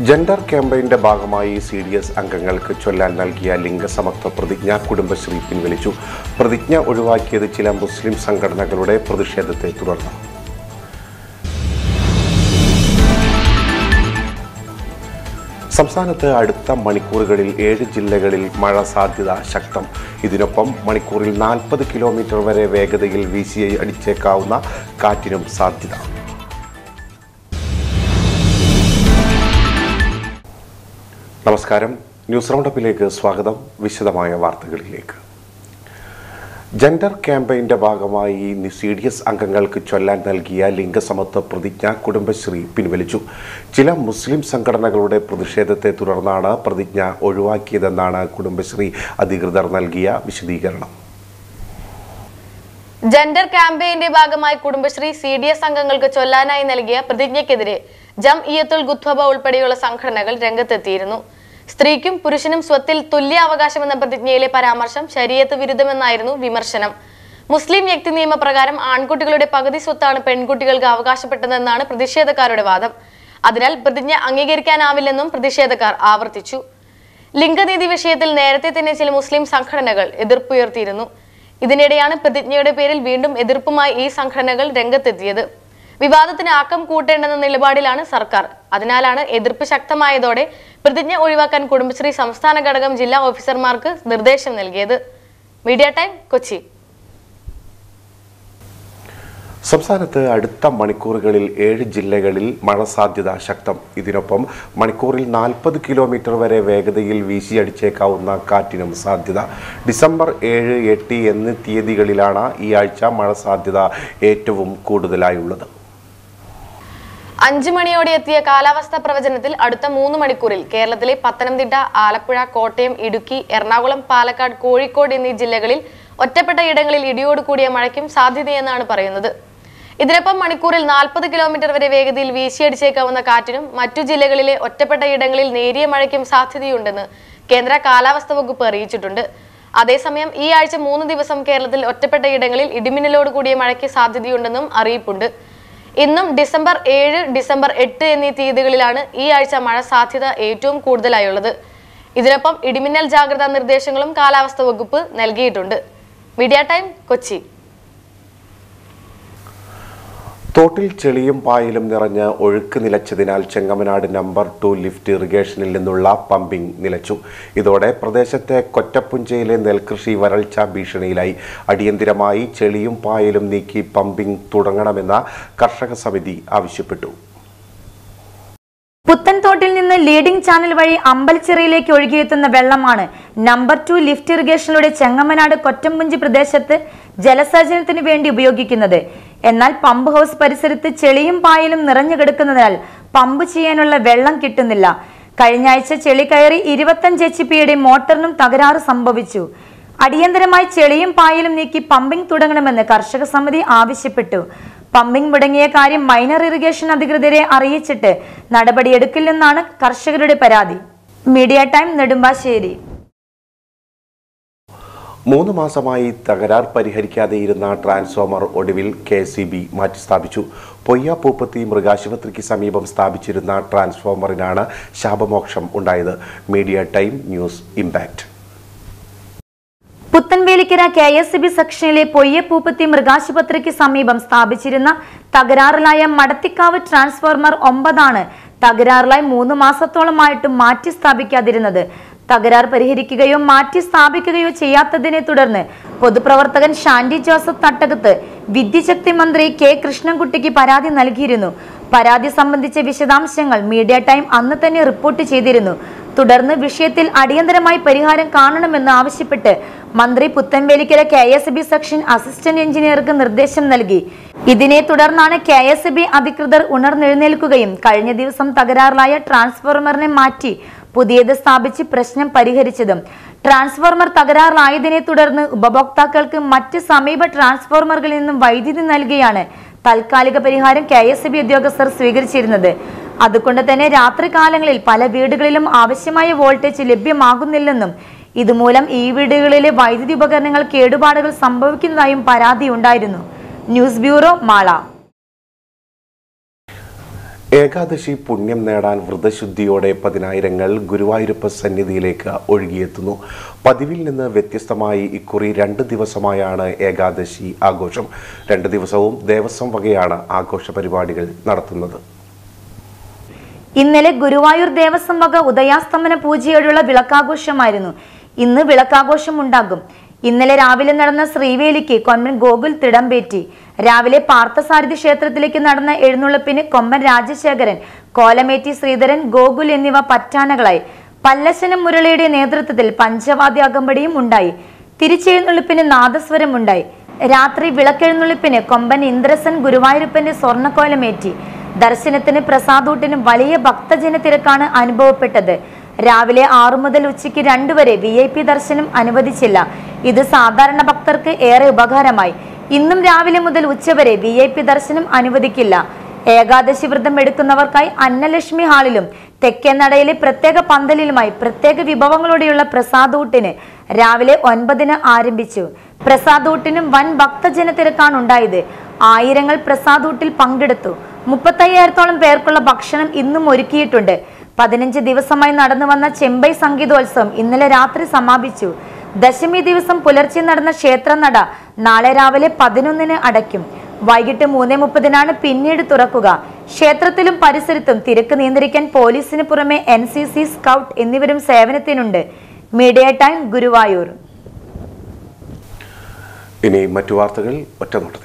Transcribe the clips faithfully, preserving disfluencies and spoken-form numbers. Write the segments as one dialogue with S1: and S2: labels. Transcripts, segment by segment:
S1: Gender ക്യാമ്പയിന്റെ ഭാഗമായി C D S അംഗങ്ങൾക്ക് ചൊല്ലാൻ നൽകിയ ലിംഗസമത്വ പ്രതിജ്ഞ കുടുംബശ്രീ പിൻവലിച്ചു. പ്രതിജ്ഞ ഒഴിവാക്കിയത് ചില മുസ്ലിം സംഘടനകളുടെ പ്രതിഷേധത്തെ തുടർന്ന്. സംസ്ഥാനത്ത് അടുത്ത മണിക്കൂറുകളിൽ ഏഴ് ജില്ലകളിൽ മഴ സാധ്യത ശക്തം. ഇതിനൊപ്പം മണിക്കൂറിൽ നാൽപ്പത് കിലോമീറ്റർ വരെ വേഗതയിൽ വീശി അടിച്ചേക്കാവുന്ന കാറ്റിനും സാധ്യത. നമസ്കാരം, ന്യൂസ് റൗണ്ടപ്പിലേക്ക് സ്വാഗതം. വിശദമായ വാർത്തകളിലേക്ക്. ജെൻഡർ ക്യാമ്പയിന്റെ ഭാഗമായി സി ഡി എസ് അംഗങ്ങൾക്ക് ചൊല്ലാൻ നൽകിയ ലിംഗസമത്വ പ്രതിജ്ഞ കുടുംബശ്രീ പിൻവലിച്ചു. ചില മുസ്ലിം സംഘടനകളുടെ പ്രതിഷേധത്തെ തുടർന്നാണ് പ്രതിജ്ഞ ഒഴിവാക്കിയതെന്നാണ് കുടുംബശ്രീ അധികൃതർ നൽകിയ വിശദീകരണം.
S2: ജെൻഡർ ക്യാമ്പയിന്റെ ഭാഗമായി കുടുംബശ്രീ സി ഡി എസ് അംഗങ്ങൾക്ക് ചൊല്ലാനായി നൽകിയ പ്രതിജ്ഞയ്ക്കെതിരെ ജംഇയ്യത്തുൽ ഗുത്വബ ഉൾപ്പെടെയുള്ള സംഘടനകൾ രംഗത്തെത്തിയിരുന്നു. സ്ത്രീക്കും പുരുഷനും സ്വത്തിൽ തുല്യ അവകാശമെന്ന പ്രതിജ്ഞയിലെ പരാമർശം ശരീഅത്ത് വിരുദ്ധമെന്നായിരുന്നു വിമർശനം. മുസ്ലിം വ്യക്തി നിയമപ്രകാരം ആൺകുട്ടികളുടെ പകുതി സ്വത്താണ് പെൺകുട്ടികൾക്ക് അവകാശപ്പെട്ടതെന്നാണ് പ്രതിഷേധക്കാരുടെ വാദം. അതിനാൽ പ്രതിജ്ഞ അംഗീകരിക്കാനാവില്ലെന്നും പ്രതിഷേധക്കാർ ആവർത്തിച്ചു. ലിംഗനീതി വിഷയത്തിൽ നേരത്തെ തന്നെ ചില മുസ്ലിം സംഘടനകൾ എതിർപ്പുയർത്തിയിരുന്നു. ഇതിനിടെയാണ് പ്രതിജ്ഞയുടെ പേരിൽ വീണ്ടും എതിർപ്പുമായി ഈ സംഘടനകൾ രംഗത്തെത്തിയത്. വിവാദത്തിന് ആക്കം കൂട്ടേണ്ടെന്ന നിലപാടിലാണ് സർക്കാർ. അതിനാലാണ് എതിർപ്പ് ശക്തമായതോടെ പ്രതിജ്ഞ ഒഴിവാക്കാൻ കുടുംബശ്രീ സംസ്ഥാന ഘടകം ജില്ലാ ഓഫീസർമാർക്ക് നിർദ്ദേശം നൽകിയത്. Media time, Kochi.
S1: സംസ്ഥാനത്ത് അടുത്ത മണിക്കൂറുകളിൽ ഏഴ് ജില്ലകളിൽ മഴ സാധ്യത ശക്തം. ഇതിനൊപ്പം മണിക്കൂറിൽ നാൽപ്പത് കിലോമീറ്റർ വരെ വേഗതയിൽ വീശിയടിച്ചേക്കാവുന്ന കാറ്റിനും സാധ്യത. ഡിസംബർ ഏഴ് എട്ട് എന്നീ തീയതികളിലാണ് ഈ ആഴ്ച മഴ സാധ്യത ഏറ്റവും കൂടുതലായുള്ളത്.
S2: അഞ്ചു മണിയോടെ എത്തിയ കാലാവസ്ഥാ പ്രവചനത്തിൽ അടുത്ത മൂന്ന് മണിക്കൂറിൽ കേരളത്തിലെ പത്തനംതിട്ട, ആലപ്പുഴ, കോട്ടയം, ഇടുക്കി, എറണാകുളം, പാലക്കാട്, കോഴിക്കോട് എന്നീ ജില്ലകളിൽ ഒറ്റപ്പെട്ട ഇടങ്ങളിൽ ഇടിയോട് കൂടിയ മഴയ്ക്കും സാധ്യതയെന്നാണ് പറയുന്നത്. ഇതിനൊപ്പം മണിക്കൂറിൽ നാൽപ്പത് കിലോമീറ്റർ വരെ വേഗതയിൽ വീശിയടിച്ചേക്കാവുന്ന കാറ്റിനും മറ്റു ജില്ലകളിലെ ഒറ്റപ്പെട്ട ഇടങ്ങളിൽ നേരിയ മഴയ്ക്കും സാധ്യതയുണ്ടെന്ന് കേന്ദ്ര കാലാവസ്ഥാ വകുപ്പ് അറിയിച്ചിട്ടുണ്ട്. അതേസമയം ഈ ആഴ്ച മൂന്ന് ദിവസം കേരളത്തിൽ ഒറ്റപ്പെട്ട ഇടങ്ങളിൽ ഇടിമിന്നലോട് കൂടിയ മഴയ്ക്ക് സാധ്യതയുണ്ടെന്നും അറിയിപ്പുണ്ട്. ഇന്നും ഡിസംബർ ഏഴ്, ഡിസംബർ എട്ട് എന്നീ തീയതികളിലാണ് ഈ ആഴ്ച മഴ സാധ്യത ഏറ്റവും കൂടുതലായുള്ളത്. ഇതിനൊപ്പം ഇടിമിന്നൽ ജാഗ്രതാ നിർദ്ദേശങ്ങളും കാലാവസ്ഥാ വകുപ്പ് നൽകിയിട്ടുണ്ട്. Media time, Kochi.
S1: തോട്ടിൽ ചെളിയും പായലും നിറഞ്ഞ് ഒഴുക്ക് നിലച്ചതിനാൽ ചെങ്ങമനാട് നമ്പർ ടു ലിഫ്റ്റ് ഇറിഗേഷനിൽ നിന്നുള്ള പമ്പിംഗ് നിലച്ചു. ഇതോടെ പ്രദേശത്തെ കൊറ്റപ്പുഞ്ചയിലെ നെൽകൃഷി വരൾച്ച ഭീഷണിയിലായി. അടിയന്തിരമായി ചെളിയും പായലും നീക്കി പമ്പിംഗ് തുടങ്ങണമെന്ന കർഷക സമിതി ആവശ്യപ്പെട്ടു.
S3: പുത്തൻതോട്ടിൽ നിന്ന് ലീഡിംഗ് ചാനൽ വഴി അമ്പലച്ചിറയിലേക്ക് ഒഴുകിയെത്തുന്ന വെള്ളമാണ് നമ്പർ ടു ലിഫ്റ്റ് ഇറിഗേഷനിലൂടെ ചെങ്ങമനാട് കൊറ്റമ്പുഞ്ചി പ്രദേശത്ത് ജലസേചനത്തിന് വേണ്ടി ഉപയോഗിക്കുന്നത്. എന്നാൽ പമ്പ് ഹൗസ് പരിസരത്ത് ചെളിയും പായലും നിറഞ്ഞു കിടക്കുന്നതിനാൽ പമ്പ് ചെയ്യാനുള്ള വെള്ളം കിട്ടുന്നില്ല. കഴിഞ്ഞ ആഴ്ച ചെളി കയറി ഇരുപത്തഞ്ച് എച്ച് പിയുടെ മോട്ടറിനും തകരാറ് സംഭവിച്ചു. അടിയന്തരമായി ചെളിയും പായലും നീക്കി പമ്പിംഗ് തുടങ്ങണമെന്ന് കർഷക സമിതി ആവശ്യപ്പെട്ടു. പമ്പിംഗ് മുടങ്ങിയ കാര്യം മൈനർ ഇറിഗേഷൻ അധികൃതരെ അറിയിച്ചിട്ട് നടപടിയെടുക്കില്ലെന്നാണ് കർഷകരുടെ പരാതി. Media time, Nedumbassery.
S1: മൂന്ന് മാസമായി തകരാർ പരിഹരിക്കാതെയിരുന്ന ട്രാൻസ്ഫോമർ ഒടുവിൽ കെ എസ് ഇ ബി മാറ്റിസ്ഥാപിച്ചു. പൊയ്യാപ്പൂപ്പത്തി മൃഗാശുപത്രിക്ക് സമീപം സ്ഥാപിച്ചിരുന്ന ട്രാൻസ്ഫോമറിനാണ് ശാപമോക്ഷം ഉണ്ടായത്. Media time news impact.
S3: Puthenvelikkara K S E B സെക്ഷനിലെ പൊയ്യപ്പൂപ്പത്തി മൃഗാശുപത്രിക്ക് സമീപം സ്ഥാപിച്ചിരുന്ന തകരാറിലായ മടത്തിക്കാവ് ട്രാൻസ്ഫോർമർ ഒമ്പതാണ് തകരാറിലായി മൂന്ന് മാസത്തോളമായിട്ടും മാറ്റി സ്ഥാപിക്കാതിരുന്നത്. തകരാർ പരിഹരിക്കുകയോ മാറ്റി സ്ഥാപിക്കുകയോ ചെയ്യാത്തതിനെ തുടർന്ന് പൊതുപ്രവർത്തകൻ ഷാൻഡി ജോസഫ് തട്ടകത്ത് വിദ്യുച്ഛക്തി മന്ത്രി കെ കൃഷ്ണൻകുട്ടിക്ക് പരാതി നൽകിയിരുന്നു. പരാതി സംബന്ധിച്ച വിശദാംശങ്ങൾ മീഡിയ ടൈം അന്ന് തന്നെ റിപ്പോർട്ട് ചെയ്തിരുന്നു. തുടർന്ന് വിഷയത്തിൽ അടിയന്തരമായി പരിഹാരം കാണണമെന്ന് ആവശ്യപ്പെട്ട് മന്ത്രി Puthenvelikkara K S B section assistant എഞ്ചിനീയർക്ക് നിർദ്ദേശം നൽകി. ഇതിനെ തുടർന്നാണ് കെ എസ് ബി അധികൃതർ ഉണർന്നെഴുന്നേൽക്കുകയും കഴിഞ്ഞ ദിവസം തകരാറിലായ ട്രാൻസ്ഫോർമറിനെ മാറ്റി പുതിയത് സ്ഥാപിച്ച് പ്രശ്നം പരിഹരിച്ചതും. ട്രാൻസ്ഫോർമർ തകരാറിലായതിനെ തുടർന്ന് ഉപഭോക്താക്കൾക്ക് മറ്റ് സമീപ ട്രാൻസ്ഫോർമറുകളിൽ നിന്നും വൈദ്യുതി നൽകിയാണ് താൽക്കാലിക പരിഹാരം കെ എസ് ബി ഉദ്യോഗസ്ഥർ സ്വീകരിച്ചിരുന്നത്. അതുകൊണ്ട് തന്നെ രാത്രി കാലങ്ങളിൽ പല വീടുകളിലും ആവശ്യമായ വോൾട്ടേജ് ലഭ്യമാകുന്നില്ലെന്നും ഇതുമൂലം ഈ വീടുകളിലെ വൈദ്യുതി ഉപകരണങ്ങൾ കേടുപാടുകൾ സംഭവിക്കുന്നതായും പരാതി ഉണ്ടായിരുന്നു. News bureau, Mala.
S1: ഏകാദശി പുണ്യം നേടാൻ വ്രതശുദ്ധിയോടെ പതിനായിരങ്ങൾ ഗുരുവായൂരപ്പ സന്നിധിയിലേക്ക് ഒഴുകിയെത്തുന്നു. പതിവിൽ നിന്ന് വ്യത്യസ്തമായി ഇക്കുറി രണ്ട് ദിവസമായാണ് ഏകാദശി ആഘോഷം. രണ്ട് ദിവസവും ദേവസ്വം വകയാണ് ആഘോഷ പരിപാടികൾ നടത്തുന്നത്.
S3: ഇന്നലെ ഗുരുവായൂർ ദേവസ്വം വക ഉദയാസ്തമന പൂജയോടുള്ള വിളക്കാഘോഷമായിരുന്നു. ഇന്ന് വിളക്കാഘോഷം ഉണ്ടാകും. ഇന്നലെ രാവിലെ നടന്ന ശ്രീവേലിക്ക് കൊമ്പൻ ഗോകുൽ തിടമ്പേറ്റി. രാവിലെ പാർത്ഥസാരഥി ക്ഷേത്രത്തിലേക്ക് നടന്ന എഴുന്നള്ളിപ്പിന് കൊമ്പൻ രാജശേഖരൻ, കോലമേറ്റി ശ്രീധരൻ, ഗോകുൽ എന്നിവ പറ്റാനകളായി. പല്ലശനം മുരളിയുടെ നേതൃത്വത്തിൽ പഞ്ചവാദ്യ അകമ്പടിയും ഉണ്ടായി. തിരിച്ചെഴുന്നള്ളിപ്പിന് നാദസ്വരം ഉണ്ടായി. രാത്രി വിളക്കെഴുന്നള്ളിപ്പിന് കൊമ്പൻ ഇന്ദ്രസൻ ഗുരുവായൂരപ്പന്റെ സ്വർണ്ണക്കോലമേറ്റി. ദർശനത്തിന് പ്രസാദൂട്ടിനും വലിയ ഭക്തജന തിരക്കാണ് അനുഭവപ്പെട്ടത്. രാവിലെ ആറു മുതൽ ഉച്ചയ്ക്ക് രണ്ടു വരെ വി ഐ പി ദർശനം അനുവദിച്ചില്ല. ഇത് സാധാരണ ഭക്തർക്ക് ഏറെ ഉപകാരമായി. ഇന്നും രാവിലെ മുതൽ ഉച്ചവരെ വി ഐ പി ദർശനം അനുവദിക്കില്ല. ഏകാദശി വ്രതം എടുക്കുന്നവർക്കായി അന്നലക്ഷ്മി ഹാളിലും തെക്കേ നടയിലെ പ്രത്യേക പന്തലിലുമായി പ്രത്യേക വിഭവങ്ങളോടെയുള്ള പ്രസാദൂട്ടിന് രാവിലെ ഒൻപതിന് ആരംഭിച്ചു. പ്രസാദൂട്ടിനും വൻ ഭക്തജന തിരക്കാണ് ഉണ്ടായത്. ആയിരങ്ങൾ പ്രസാദൂട്ടിൽ പങ്കെടുത്തു. മുപ്പത്തയ്യായിരത്തോളം പേർക്കുള്ള ഭക്ഷണം ഇന്നും ഒരുക്കിയിട്ടുണ്ട്. പതിനഞ്ച് ദിവസമായി നടന്നു വന്ന ചെമ്പൈ സംഗീതോത്സവം ഇന്നലെ രാത്രി സമാപിച്ചു. ദശമി ദിവസം പുലർച്ചെ നടന്ന ക്ഷേത്രനട നാളെ രാവിലെ പതിനൊന്നിന് അടയ്ക്കും. വൈകിട്ട് മൂന്നേ മുപ്പതിനാണ് പിന്നീട് തുറക്കുക. ക്ഷേത്രത്തിലും പരിസരത്തും തിരക്ക് നിയന്ത്രിക്കാൻ പോലീസിന് പുറമെ എൻ സി സി, സ്കൗട്ട് എന്നിവരും സേവനത്തിനുണ്ട്. Media time, Guruvayur.
S1: ഇനി മറ്റു വാർത്തകൾ ഒറ്റനോട്ടത്തിൽ.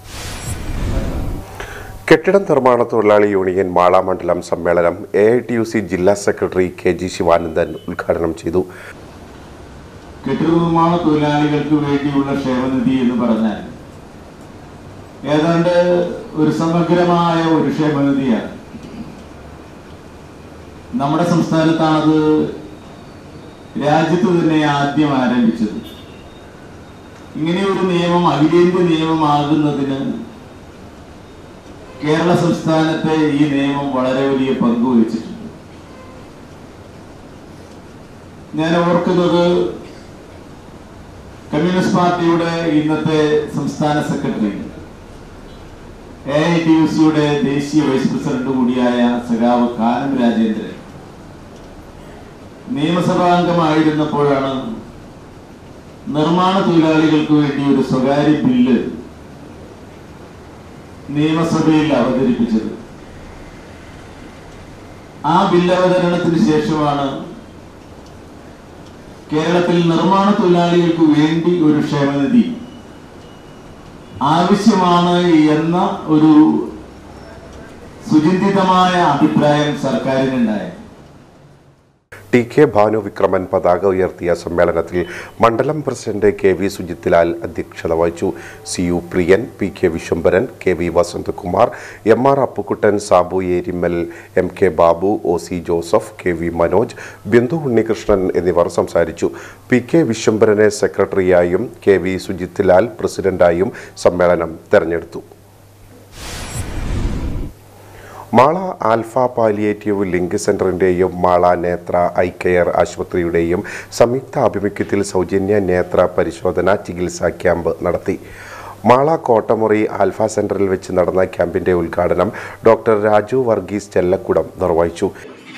S1: കെട്ടിട നിർമ്മാണ തൊഴിലാളി യൂണിയൻ മാള മണ്ഡലം സമ്മേളനം A I T U C ജില്ലാ സെക്രട്ടറി കെ ജി ശിവാനന്ദൻ ഉദ്ഘാടനം ചെയ്തു.
S4: കെട്ടിട നിർമ്മാണ തൊഴിലാളികൾക്ക് വേണ്ടിയുള്ള ക്ഷേമനിധി എന്ന് പറഞ്ഞാൽ ഏതാണ്ട് ഒരു സമഗ്രമായ ഒരു ക്ഷേമനിധിയാണ്. നമ്മുടെ സംസ്ഥാനത്താണത് രാജ്യത്ത് തന്നെ ആദ്യം ആരംഭിച്ചത്. ഇങ്ങനെയൊരു നിയമം അഖിലേന്ത്യാ നിയമമാകുന്നതിന് കേരള സംസ്ഥാനത്തെ ഈ നിയമം വളരെ വലിയ പങ്ക് വഹിച്ചിട്ടുണ്ട്. ഞാൻ ഓർക്കുന്നത് കമ്മ്യൂണിസ്റ്റ് പാർട്ടിയുടെ ഇന്നത്തെ സംസ്ഥാന secretary, A I T U സിയുടെ ദേശീയ വൈസ് പ്രസിഡന്റ് കൂടിയായ സഖാവ് കാനം രാജേന്ദ്രൻ നിയമസഭാംഗമായിരുന്നപ്പോഴാണ് നിർമ്മാണ തൊഴിലാളികൾക്ക് വേണ്ടി ഒരു സ്വകാര്യ ബില്ല് നിയമസഭയിൽ അവതരിപ്പിച്ചത്. ആ ബില്ല് അവതരണത്തിന് ശേഷമാണ് കേരളത്തിൽ നിർമ്മാണ തൊഴിലാളികൾക്ക് വേണ്ടി ഒരു ക്ഷേമനിധി ആവശ്യമാണ് എന്ന ഒരു സുചിന്തിതമായ അഭിപ്രായം സർക്കാരിനുണ്ടായി.
S1: ടി കെ ഭാനുവിക്രമൻ പതാക ഉയർത്തിയ സമ്മേളനത്തിൽ മണ്ഡലം പ്രസിഡന്റ് കെ വി സുജിത്ലാൽ അധ്യക്ഷത വഹിച്ചു. C U Priyan, P K Viswambharan, K V Vasanthakumar, M R Appukuttan, Sabu Erimal, M K Babu, O C Joseph, K V Manoj, Bindu Unnikrishnan എന്നിവർ സംസാരിച്ചു. പി കെ വിശ്വംഭരനെ സെക്രട്ടറിയായും കെ വി സുജിത്ലാൽ പ്രസിഡന്റായും സമ്മേളനം തെരഞ്ഞെടുത്തു. മാള ആൽഫ പാലിയേറ്റീവ് ലിങ്ക് സെന്ററിന്റെയും മാള നേത്ര ഐ കെയർ ആശുപത്രിയുടെയും സംയുക്ത ആഭിമുഖ്യത്തിൽ സൗജന്യ നേത്ര പരിശോധന ചികിത്സാ ക്യാമ്പ് നടത്തി. മാള കോട്ടമുറി ആൽഫ സെന്ററിൽ വെച്ച് നടന്ന ക്യാമ്പിന്റെ ഉദ്ഘാടനം ഡോക്ടർ രാജു വർഗീസ് ചെല്ലക്കുടം നിർവഹിച്ചു.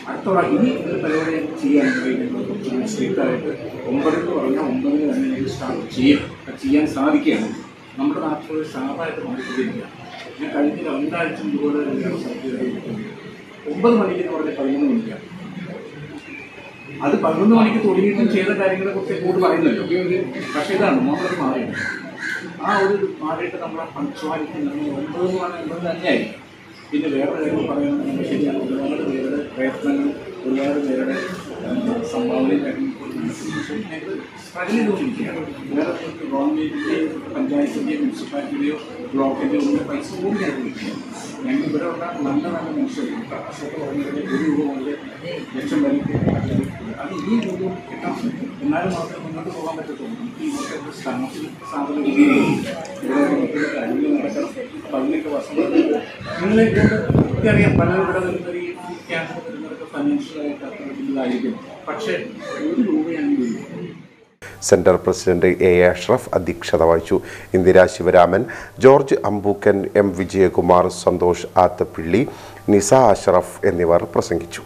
S5: നമ്മുടെ നാട്ടിൽ ഷാർപ്പായിട്ട് മാറിക്കൊണ്ടിരിക്കുക. ഞാൻ കഴിഞ്ഞ രണ്ടാഴ്ച ഇതുപോലെ ഒമ്പത് മണിക്ക് എന്ന് പറഞ്ഞാൽ പതിനൊന്ന് മണിക്കാണ്. അത് പതിനൊന്ന് മണിക്ക് തുടങ്ങിയിട്ടും ചെയ്ത കാര്യങ്ങളെ കുറിച്ച് കൂടുതൽ പറയുന്നല്ലോ. പക്ഷേ ഇതാണ് നമ്മളത് മാറിയത്. ആ ഒരു മാറിയിട്ട് നമ്മളെ പങ്ക്ച്വാലിറ്റി നമ്മൾ ഒമ്പത് മണി ഒമ്പത് തന്നെയായി. പിന്നെ വേറെ കാര്യം പറയുന്നത് ശരിയാണ്. ഒരുപാട് പേരുടെ പ്രയത്നങ്ങൾ, ഒരുപാട് പേരുടെ സംഭാവനയും കാര്യങ്ങളും ഞങ്ങൾ സ്ട്രഗിൾ ചെയ്തുകൊണ്ടിരിക്കുകയാണ്. വേറെ ഗവൺമെൻറ്റിൻ്റെയോ പഞ്ചായത്തിൻ്റെയോ മുനിസിപ്പാലിറ്റിയുടെയോ ബ്ലോക്കിൻ്റെയോ ഒന്നും പൈസ പോലും ഞങ്ങൾക്ക് ഞങ്ങൾ ഇവിടെ ഉള്ള നല്ല നല്ല മനുഷ്യർ അസത്ത് പറഞ്ഞത് ഒരു രൂപ മുതൽ ലക്ഷം വരെ അത് ഈ രൂപ കിട്ടാൻ എന്നാലും മാത്രമേ മുന്നോട്ട് പോകാൻ പറ്റത്തുള്ളൂ. നമുക്ക് ഇന്നത്തെ സ്റ്റാഫ് സ്ഥാപനം ഇവിടെ മറ്റുള്ള കാര്യങ്ങൾ നടക്കണം. അപ്പം അതിനൊക്കെ വസന്ത നിങ്ങളെ എനിക്കറിയാം പലരും ഇവിടെ വരുന്ന ഈ ക്യാമ്പ് വരുന്നവരൊക്കെ ഫൈനാൻഷ്യലായിട്ട് അത്ര വലുതായിരിക്കും. പക്ഷേ ഒരു രൂപയാണ് വരും.
S1: സെന്റർ പ്രസിഡന്റ് എ അഷ്റഫ് അധ്യക്ഷത വഹിച്ചു. ഇന്ദിര ശിവരാമൻ, ജോർജ് അമ്പൂക്കൻ, എം വിജയകുമാർ, സന്തോഷ് ആത്തപ്പിള്ളി, നിസ അഷ്റഫ് എന്നിവർ പ്രസംഗിച്ചു.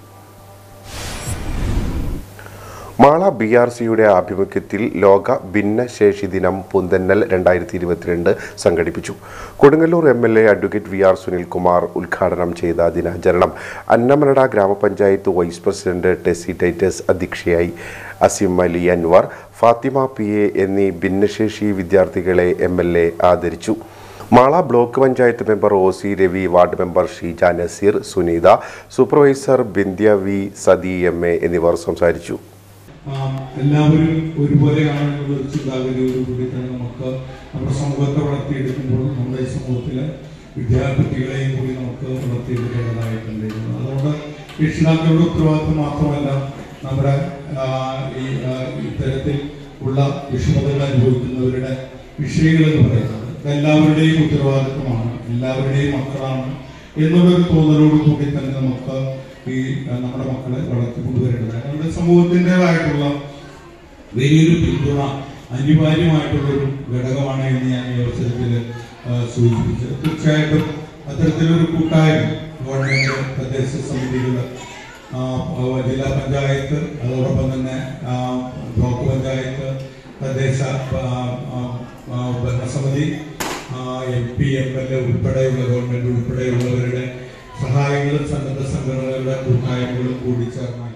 S1: മാള ബി ആർ സിയുടെ ആഭിമുഖ്യത്തിൽ ലോക ഭിന്നശേഷി ദിനം പുന്തന്നൽ രണ്ടായിരത്തി ഇരുപത്തിരണ്ട് സംഘടിപ്പിച്ചു. Kodungallur M L A advocate V R Sunilkumar ഉദ്ഘാടനം ചെയ്ത ദിനാചരണം അന്നമനട ഗ്രാമപഞ്ചായത്ത് വൈസ് പ്രസിഡന്റ് ടെസി ടൈറ്റസ് അധ്യക്ഷയായി. അസിം അലി അൻവർ, ഫാത്തിമ പി എ എന്നീ ഭിന്നശേഷി വിദ്യാർത്ഥികളെ എം എൽ എ ആദരിച്ചു. Mala block panchayat member O C Ravi, ward member Sheeja Nazeer, Suneetha, supervisor Bindhya V, Sathi M A എന്നിവർ സംസാരിച്ചു.
S6: എല്ലാവരും ഒരുപോലെയാണെന്നുള്ള ഒരു ചിന്താഗതിയോടുകൂടി തന്നെ നമുക്ക് നമ്മുടെ സമൂഹത്തെ വളർത്തിയെടുക്കുമ്പോൾ നമ്മുടെ ഈ സമൂഹത്തിലെ വിദ്യാർത്ഥികളെയും കൂടി നമുക്ക് വളർത്തിയെടുക്കേണ്ടതായിട്ടുണ്ട്. അതുകൊണ്ട് രക്ഷിതാക്കളുടെ ഉത്തരവാദിത്വം മാത്രമല്ല നമ്മുടെ ഈ ഇത്തരത്തിൽ ഉള്ള വിഷമതകൾ അനുഭവിക്കുന്നവരുടെ വിഷയങ്ങൾ എന്ന് പറയുന്നത് എല്ലാവരുടെയും ഉത്തരവാദിത്വമാണ്, എല്ലാവരുടെയും മക്കളാണ് എന്നുള്ളൊരു തോന്നലോട് കൂടി തന്നെ നമുക്ക് ഈ നമ്മുടെ മക്കളെ വളർത്തിക്കൊണ്ടുവരേണ്ടത് നമ്മുടെ സമൂഹത്തിൻ്റെതായിട്ടുള്ള വലിയൊരു പിന്തുണ അനിവാര്യമായിട്ടുള്ളൊരു ഘടകമാണ് എന്ന് ഞാൻ ഈ അവസരത്തിൽ സൂചിപ്പിച്ചത്. തീർച്ചയായിട്ടും അത്തരത്തിലൊരു കൂട്ടായ്മ ഗവൺമെന്റ്, തദ്ദേശ സമിതികൾ, ജില്ലാ പഞ്ചായത്ത്, അതോടൊപ്പം തന്നെ ബ്ലോക്ക് പഞ്ചായത്ത്, തദ്ദേശ ഭരണസമിതി, M P M L A ഉൾപ്പെടെയുള്ള ഗവൺമെന്റ് ഉൾപ്പെടെയുള്ളവരുടെ സഹായങ്ങളും സന്നദ്ധ സംഘടനകളുടെ കൂട്ടായ്മകളും കൂടി ചേർന്നായി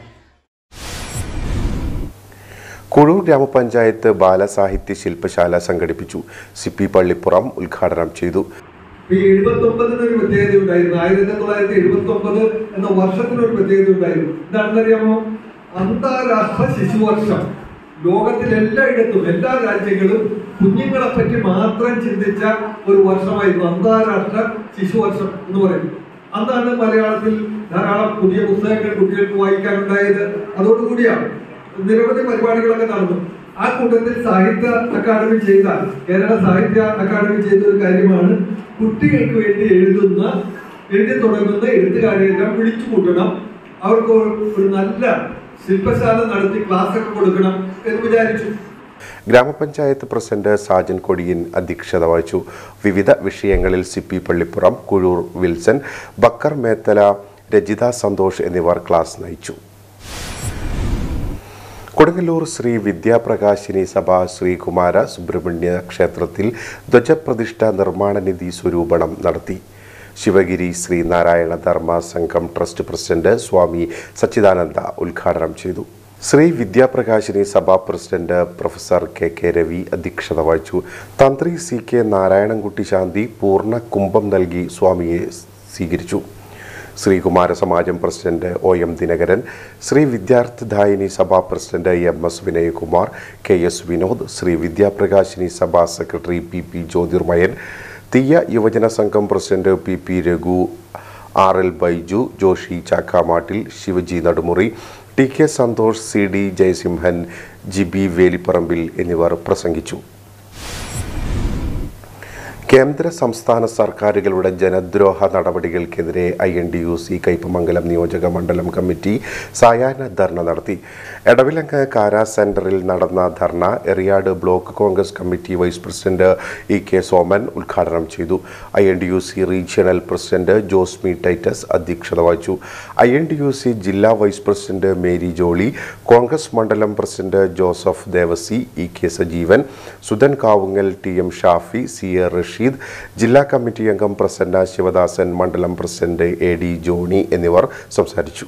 S1: കുഴൂർ ഗ്രാമപഞ്ചായത്ത് ബാലസാഹിത്യ ശില്പശാല സംഘടിപ്പിച്ചു. സി പി പള്ളിപ്പുറം ഉദ്ഘാടനം ചെയ്തു.
S7: എഴുപത്തി ഒമ്പതിനൊരു പ്രത്യേകത ഉണ്ടായിരുന്നു. ആയിരത്തി തൊള്ളായിരത്തി എഴുപത്തി ഒമ്പത് എന്ന വർഷത്തിനൊരു പ്രത്യേകത ഉണ്ടായിരുന്നു. എന്താണെന്നറിയാമോ? അന്താരാഷ്ട്ര ശിശുവർഷം. ലോകത്തിലെല്ലായിടത്തും എല്ലാ രാജ്യങ്ങളും കുഞ്ഞുങ്ങളെ പറ്റി മാത്രം ചിന്തിച്ച ഒരു വർഷമായിരുന്നു അന്താരാഷ്ട്ര ശിശുവർഷം എന്ന് പറയുന്നത്. അന്നാണ് മലയാളത്തിൽ ധാരാളം പുതിയ പുസ്തകങ്ങൾ കുട്ടികൾക്ക് വായിക്കാനുണ്ടായത്. അതോടുകൂടിയാണ് നിരവധി പരിപാടികളൊക്കെ നടന്നു. ആ കൂട്ടത്തിൽ സാഹിത്യ അക്കാദമി ചെയ്ത കേരള സാഹിത്യ അക്കാദമി ചെയ്ത ഒരു കാര്യമാണ് കുട്ടികൾക്ക് വേണ്ടി എഴുതുന്ന എഴുതി തുടങ്ങുന്ന എഴുത്തുകാരെയെല്ലാം വിളിച്ചു കൂട്ടണം, അവർക്ക് ഒരു നല്ല ശില്പശാല നടത്തി ക്ലാസ് ഒക്കെ കൊടുക്കണം എന്ന് വിചാരിച്ചു.
S1: ഗ്രാമപഞ്ചായത്ത് പ്രസിഡന്റ് സാജൻ കൊടിയൻ അധ്യക്ഷത വഹിച്ചു. വിവിധ വിഷയങ്ങളിൽ C P Pallippuram, Kuzhur Wilson, Bakkar Methala, Rajitha Santhosh എന്നിവർ ക്ലാസ് നയിച്ചു. കൊടുങ്ങല്ലൂർ ശ്രീ വിദ്യാപ്രകാശിനി സഭ ശ്രീകുമാര സുബ്രഹ്മണ്യ ക്ഷേത്രത്തിൽ ധ്വജപ്രതിഷ്ഠ നിർമ്മാണ നിധി സ്വരൂപണം നടത്തി. ശിവഗിരി ശ്രീനാരായണ ധർമ്മ സംഘം ട്രസ്റ്റ് പ്രസിഡന്റ് സ്വാമി സച്ചിദാനന്ദ ഉദ്ഘാടനം ചെയ്തു. Sree Vidyaprakashini Sabha president professor K K Ravi അധ്യക്ഷത വഹിച്ചു. തന്ത്രി സി കെ നാരായണൻകുട്ടി ശാന്തി പൂർണ്ണ കുംഭം നൽകി സ്വാമിയെ സ്വീകരിച്ചു. Sreekumara Samajam president O M Dinakaran, Sree Vidyarthidayini Sabha president M S Vinayakumar, K S Vinod, Sree Vidyaprakashini Sabha secretary P P Jyothirmayan, Thiyya Yuvajana Sangham president P P Raghu, R L Baiju, Joshi Chakkamattil, Shivaji Nadumuri, T K Santhosh, C D Jayasimhan, Jibi Velipparambil എന്നിവർ പ്രസംഗിച്ചു. കേന്ദ്ര സംസ്ഥാന സർക്കാരുകളുടെ ജനദ്രോഹ നടപടികൾക്കെതിരെ I N D U C Kaipamangalam നിയോജക മണ്ഡലം കമ്മിറ്റി സായാഹ്ന ധർണ നടത്തി. എടവിലങ്ങ് കാര സെന്ററിൽ നടന്ന dharna Eriyad block Congress committee vice president E K Soman ഉദ്ഘാടനം ചെയ്തു. I N D U C regional president Josmi Titus അധ്യക്ഷത വഹിച്ചു. I N D U C ജില്ലാ vice president Mary Jolly, Congress മണ്ഡലം president Joseph Devassy, E K Sajeevan, Sudhan Kavungal, T M Shafi, C A Rasheed, ജില്ലാ committee അംഗം പ്രസന്ന ശിവദാസൻ, മണ്ഡലം president A D Johnny എന്നിവർ സംസാരിച്ചു.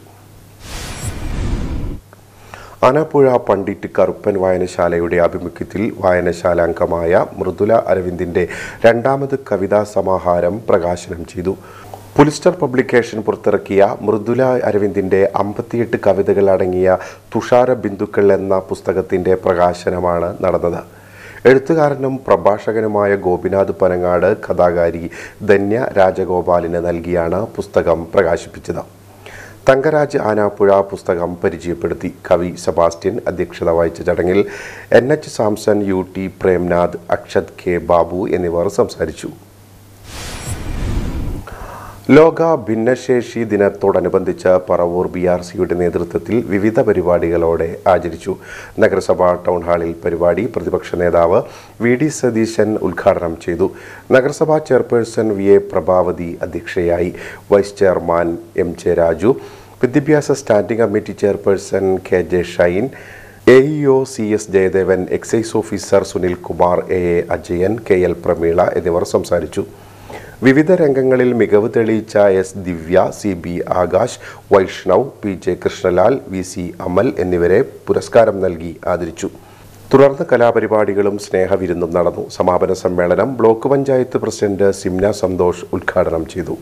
S1: ആനാപ്പുഴ പണ്ഡിറ്റ് കറുപ്പൻ വായനശാലയുടെ ആഭിമുഖ്യത്തിൽ വായനശാല അംഗമായ മൃദുല അരവിന്ദിന്റെ രണ്ടാമത് കവിതാ സമാഹാരം പ്രകാശനം ചെയ്തു. പുലിസ്റ്റർ പബ്ലിക്കേഷൻ പുറത്തിറക്കിയ മൃദുല അരവിന്ദിന്റെ അമ്പത്തിയെട്ട് കവിതകൾ അടങ്ങിയ തുഷാര ബിന്ദുക്കൾ എന്ന പുസ്തകത്തിന്റെ പ്രകാശനമാണ് നടന്നത്. എഴുത്തുകാരനും പ്രഭാഷകനുമായ ഗോപിനാഥ് പനങ്ങാട് കഥാകാരി ധന്യ രാജഗോപാലിന് നൽകിയാണ് പുസ്തകം പ്രകാശിപ്പിച്ചത്. തങ്കരാജ് ആനാപ്പുഴ പുസ്തകം പരിചയപ്പെടുത്തി. കവി സെബാസ്റ്റ്യൻ അധ്യക്ഷത വഹിച്ച ചടങ്ങിൽ N H Samson, U T Premnath, Akshath K Babu എന്നിവർ സംസാരിച്ചു. ലോക ഭിന്നശേഷി ദിനത്തോടനുബന്ധിച്ച് പറവൂർ ബി ആർ സിയുടെ നേതൃത്വത്തിൽ വിവിധ പരിപാടികളോടെ ആചരിച്ചു. നഗരസഭാ ടൗൺ ഹാളിൽ പരിപാടി പ്രതിപക്ഷ നേതാവ് വി ഡി സതീശൻ ഉദ്ഘാടനം ചെയ്തു. നഗരസഭാ ചെയർപേഴ്സൺ വി എ പ്രഭാവതി അധ്യക്ഷയായി. Vice chairman M J Raju, വിദ്യാഭ്യാസ standing committee chairperson K J Shine, A E O C S Jayadevan, excise officer Sunil Kumar, A A Ajayan, K L Prameela എന്നിവർ സംസാരിച്ചു. വിവിധ രംഗങ്ങളിൽ മികവ് തെളിയിച്ച S Divya, C B Akash, Vaishnav, P J Krishnalal, V C Amal എന്നിവരെ പുരസ്കാരം നൽകി ആദരിച്ചു. തുടർന്ന് കലാപരിപാടികളും സ്നേഹവിരുന്നും നടന്നു. സമാപന സമ്മേളനം ബ്ലോക്ക് പഞ്ചായത്ത് പ്രസിഡന്റ് സിംന സന്തോഷ് ഉദ്ഘാടനം ചെയ്തു.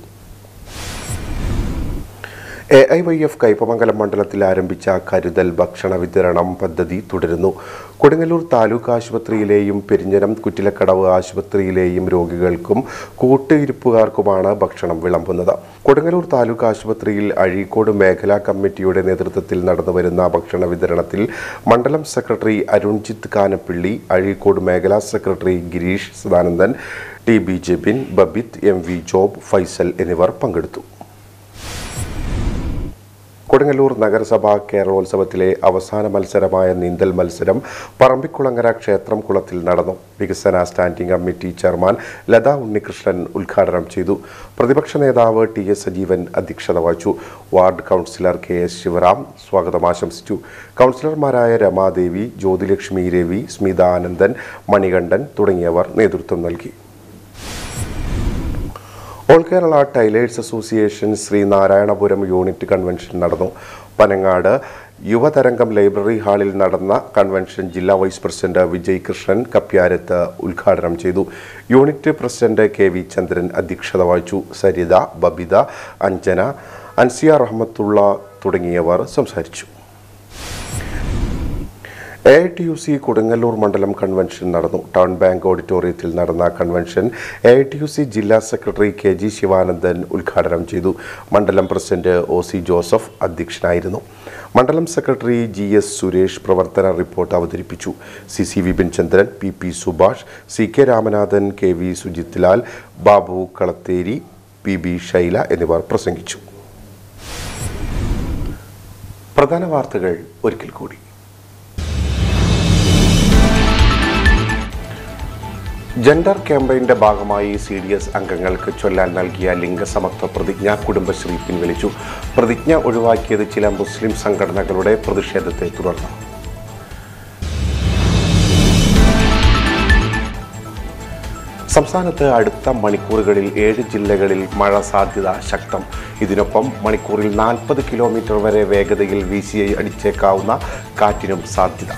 S1: A I Y F Kaipamangalam മണ്ഡലത്തിൽ ആരംഭിച്ച കരുതൽ ഭക്ഷണ വിതരണം പദ്ധതി തുടരുന്നു. കൊടുങ്ങല്ലൂർ താലൂക്ക് ആശുപത്രിയിലെയും പെരിഞ്ഞനം കുറ്റിലക്കടവ് ആശുപത്രിയിലെയും രോഗികൾക്കും കൂട്ടുഇരിപ്പുകാർക്കുമാണ് ഭക്ഷണം വിളമ്പുന്നത്. കൊടുങ്ങല്ലൂർ താലൂക്ക് ആശുപത്രിയിൽ അഴീക്കോട് മേഖലാ കമ്മിറ്റിയുടെ നേതൃത്വത്തിൽ നടന്നുവരുന്ന ഭക്ഷണ വിതരണത്തിൽ മണ്ഡലം സെക്രട്ടറി അരുൺജിത്ത് കാനപ്പിള്ളി, അഴീക്കോട് മേഖലാ secretary Gireesh Sadanandan, T B Jebin, Babith, M V Job, Faisal എന്നിവർ പങ്കെടുത്തു. കൊടുങ്ങല്ലൂർ നഗരസഭാ കേരളോത്സവത്തിലെ അവസാന മത്സരമായ നീന്തൽ മത്സരം പറമ്പിക്കുളങ്ങര ക്ഷേത്രം കുളത്തിൽ നടന്നു. വികസന standing committee chairman Latha Unnikrishnan ഉദ്ഘാടനം ചെയ്തു. പ്രതിപക്ഷ നേതാവ് ടി എസ് സജീവൻ അധ്യക്ഷത വഹിച്ചു. Ward councillor K S Sivaram സ്വാഗതം ആശംസിച്ചു. കൗൺസിലർമാരായ രമാദേവി, ജ്യോതിലക്ഷ്മി രവി, സ്മിത ആനന്ദൻ, മണികണ്ഠൻ തുടങ്ങിയവർ നേതൃത്വം നൽകി. All Kerala tailors association Sreenarayanapuram unit convention നടന്നു. പനങ്ങാട് യുവതരംഗം ലൈബ്രറി ഹാളിൽ നടന്ന കൺവെൻഷൻ ജില്ലാ വൈസ് പ്രസിഡന്റ് വിജയ് കൃഷ്ണൻ കപ്യാരത്ത് ഉദ്ഘാടനം ചെയ്തു. Unit president K V Chandran അധ്യക്ഷത വഹിച്ചു. സരിത, ബബിത, അഞ്ജന, അൻസിയ റഹ്മത്തുള്ള തുടങ്ങിയവർ സംസാരിച്ചു. A I T U C Kodungallur മണ്ഡലം കൺവെൻഷൻ നടന്നു. ടൗൺ ബാങ്ക് ഓഡിറ്റോറിയത്തിൽ നടന്ന convention A I T U C ജില്ലാ സെക്രട്ടറി കെ ജി ശിവാനന്ദൻ ഉദ്ഘാടനം ചെയ്തു. മണ്ഡലം പ്രസിഡന്റ് ഒ സി ജോസഫ് അധ്യക്ഷനായിരുന്നു. മണ്ഡലം സെക്രട്ടറി ജി എസ് സുരേഷ് പ്രവർത്തന റിപ്പോർട്ട് അവതരിപ്പിച്ചു. C C Vipin Chandran, P P Subhash, C K Ramanathan, K V Sujith Lal, Babu Kalatheri, P B Shaila എന്നിവർ പ്രസംഗിച്ചു. പ്രധാന വാർത്തകൾ ഒരിക്കൽ കൂടി. ജെൻഡർ ക്യാമ്പയിന്റെ ഭാഗമായി സി ഡി എസ് അംഗങ്ങൾക്ക് ചൊല്ലാൻ നൽകിയ ലിംഗസമത്വ പ്രതിജ്ഞ കുടുംബശ്രീ പിൻവലിച്ചു. പ്രതിജ്ഞ ഒഴിവാക്കിയത് ചില മുസ്ലിം സംഘടനകളുടെ പ്രതിഷേധത്തെ തുടർന്ന്. സംസ്ഥാനത്ത് അടുത്ത മണിക്കൂറുകളിൽ ഏഴ് ജില്ലകളിൽ മഴ സാധ്യത ശക്തം. ഇതിനൊപ്പം മണിക്കൂറിൽ നാൽപ്പത് കിലോമീറ്റർ വരെ വേഗതയിൽ വീശി അടിച്ചേക്കാവുന്ന കാറ്റിനും സാധ്യത.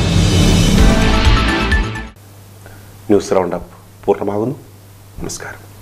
S1: ന്യൂസ് റൗണ്ട് അപ്പ് പൂർണ്ണമാകുന്നു. നമസ്കാരം.